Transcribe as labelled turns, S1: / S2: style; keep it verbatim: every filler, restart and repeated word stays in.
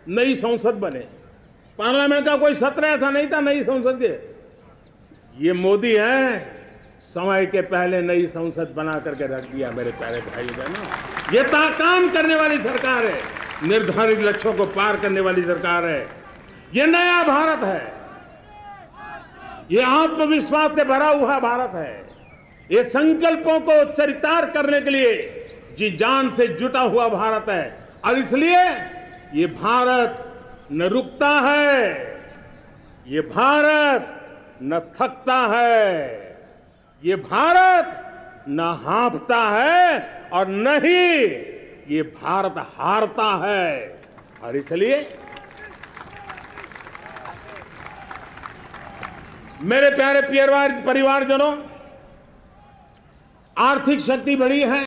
S1: नई संसद बने। पार्लियामेंट का कोई सत्र ऐसा नहीं था नई संसद के। ये मोदी है, समय के पहले नई संसद बना करके रख दिया। मेरे प्यारे भाई बहनों, ये काम करने वाली सरकार है, निर्धारित लक्ष्यों को पार करने वाली सरकार है। ये नया भारत है, ये आत्मविश्वास से भरा हुआ भारत है, ये संकल्पों को चरितार्थ करने के लिए जी जान से जुटा हुआ भारत है। और इसलिए ये भारत न रुकता है, ये भारत न थकता है, ये भारत न हाँफता है और न ही ये भारत हारता है। और इसलिए मेरे प्यारे परिवार परिवारजनों, आर्थिक शक्ति बढ़ी है,